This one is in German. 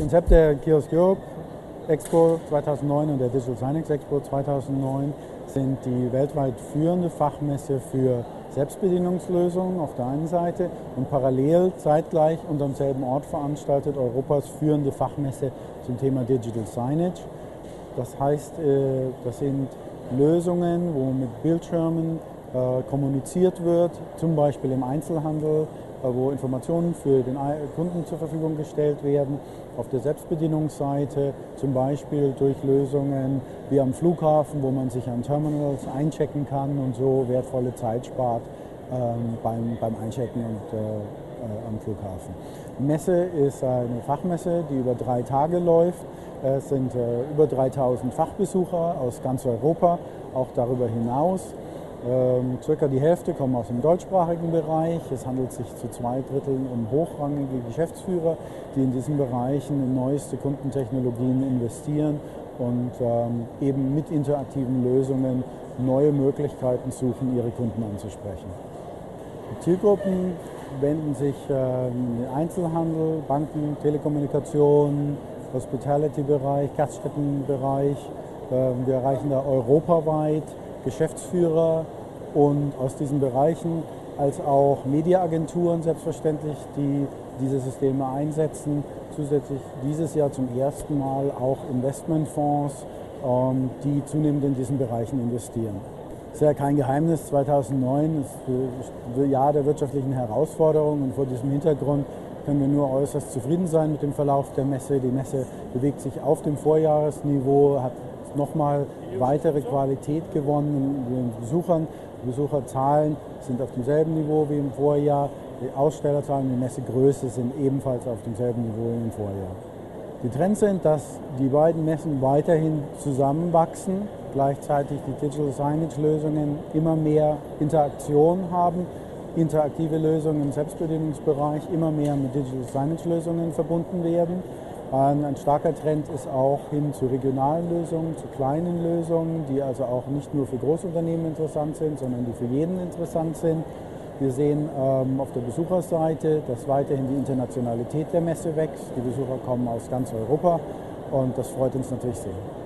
Konzept der Kiosk Europe Expo 2009 und der Digital Signage Expo 2009 sind die weltweit führende Fachmesse für Selbstbedienungslösungen auf der einen Seite und parallel zeitgleich und am selben Ort veranstaltet Europas führende Fachmesse zum Thema Digital Signage. Das heißt, das sind Lösungen, wo mit Bildschirmen kommuniziert wird, zum Beispiel im Einzelhandel, wo Informationen für den Kunden zur Verfügung gestellt werden. Auf der Selbstbedienungsseite zum Beispiel durch Lösungen wie am Flughafen, wo man sich an Terminals einchecken kann und so wertvolle Zeit spart beim Einchecken und am Flughafen. Die Messe ist eine Fachmesse, die über 3 Tage läuft. Es sind über 3000 Fachbesucher aus ganz Europa, auch darüber hinaus. Circa die Hälfte kommen aus dem deutschsprachigen Bereich. Es handelt sich zu 2 Dritteln um hochrangige Geschäftsführer, die in diesen Bereichen in neueste Kundentechnologien investieren und eben mit interaktiven Lösungen neue Möglichkeiten suchen, ihre Kunden anzusprechen. Die Zielgruppen wenden sich in den Einzelhandel, Banken, Telekommunikation, Hospitality-Bereich, Gaststättenbereich. Wir erreichen da europaweit Geschäftsführer und aus diesen Bereichen als auch Mediaagenturen selbstverständlich, die diese Systeme einsetzen. Zusätzlich dieses Jahr zum ersten Mal auch Investmentfonds, die zunehmend in diesen Bereichen investieren. Es ist ja kein Geheimnis, 2009 ist das Jahr der wirtschaftlichen Herausforderungen und vor diesem Hintergrund können wir nur äußerst zufrieden sein mit dem Verlauf der Messe. Die Messe bewegt sich auf dem Vorjahresniveau, hat nochmal weitere Qualität gewonnen in den Besuchern. Die Besucherzahlen sind auf demselben Niveau wie im Vorjahr. Die Ausstellerzahlen, die Messegröße sind ebenfalls auf demselben Niveau wie im Vorjahr. Die Trends sind, dass die beiden Messen weiterhin zusammenwachsen, gleichzeitig die Digital Signage Lösungen immer mehr Interaktion haben, interaktive Lösungen im Selbstbedienungsbereich immer mehr mit Digital Signage Lösungen verbunden werden. Ein starker Trend ist auch hin zu regionalen Lösungen, zu kleinen Lösungen, die also auch nicht nur für Großunternehmen interessant sind, sondern die für jeden interessant sind. Wir sehen auf der Besucherseite, dass weiterhin die Internationalität der Messe wächst. Die Besucher kommen aus ganz Europa und das freut uns natürlich sehr.